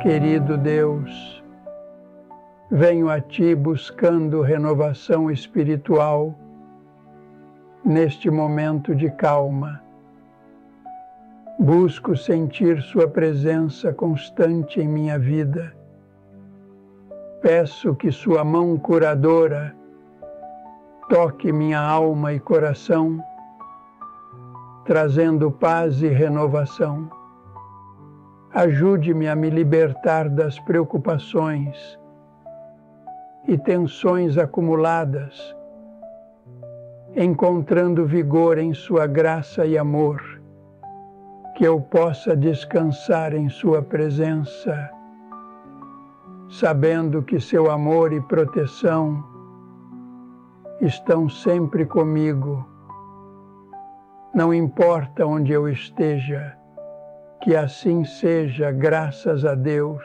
Querido Deus, venho a Ti buscando renovação espiritual neste momento de calma. Busco sentir Sua presença constante em minha vida. Peço que Sua mão curadora toque minha alma e coração, trazendo paz e renovação. Ajude-me a me libertar das preocupações e tensões acumuladas, encontrando vigor em Sua graça e amor, que eu possa descansar em Sua presença, sabendo que Seu amor e proteção estão sempre comigo. Não importa onde eu esteja, que assim seja, graças a Deus.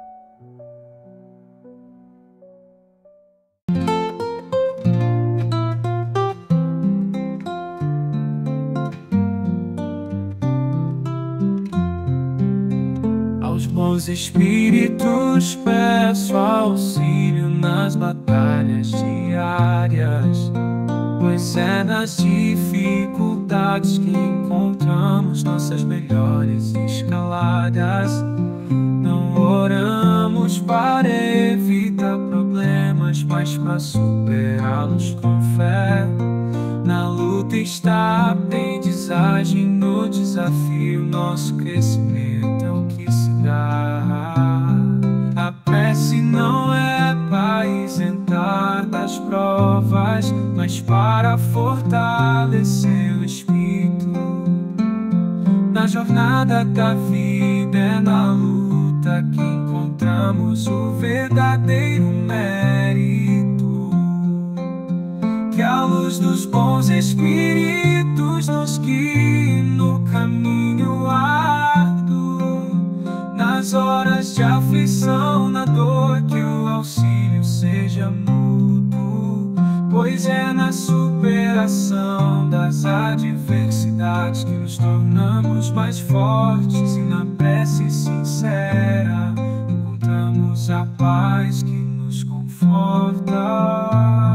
Aos bons espíritos peço auxílio nas batalhas diárias, pois é nas dificuldades que encontramos nossas melhores escaladas. Não oramos para evitar problemas, mas para superá-los com fé. Na luta está a aprendizagem, no desafio nosso crescimento é o que se dá. A prece não é para isentar das provas, mas para fortalecer o espírito. Na jornada da vida é na luta que encontramos o verdadeiro mérito. Que a luz dos bons espíritos nos guie no caminho árduo, nas horas de aflição, na dor, que o auxílio seja mútuo, pois é na superação das adversidades que nos tornamos mais fortes, e na prece sincera encontramos a paz que nos conforta.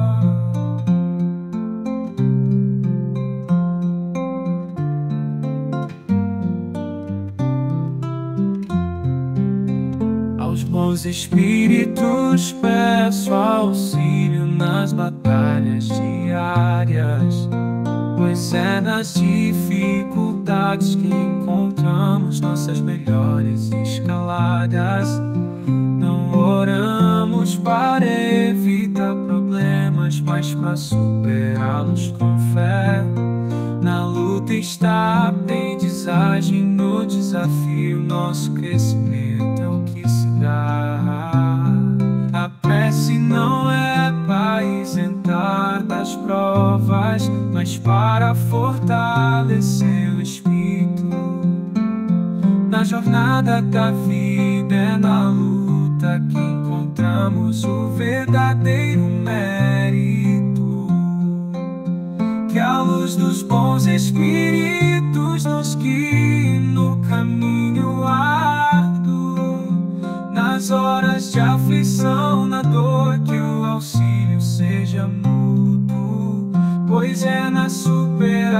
Aos bons espíritos peço auxílio nas batalhas diárias, pois é nas dificuldades que encontramos nossas melhores escaladas. Não oramos para evitar problemas, mas para superá-los com fé. Na luta está a aprendizagem, no desafio nosso crescimento é o que se dá. A prece não é para isentar das provas, mas para fortalecer o espírito. Na jornada da vida é na luta que encontramos o verdadeiro mérito. Que a luz dos bons espíritos nos guie no caminho árduo, nas horas de aflição, na dor, que o auxílio seja mútuo, pois é na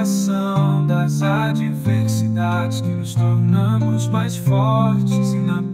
superação das adversidades que nos tornamos mais fortes, e na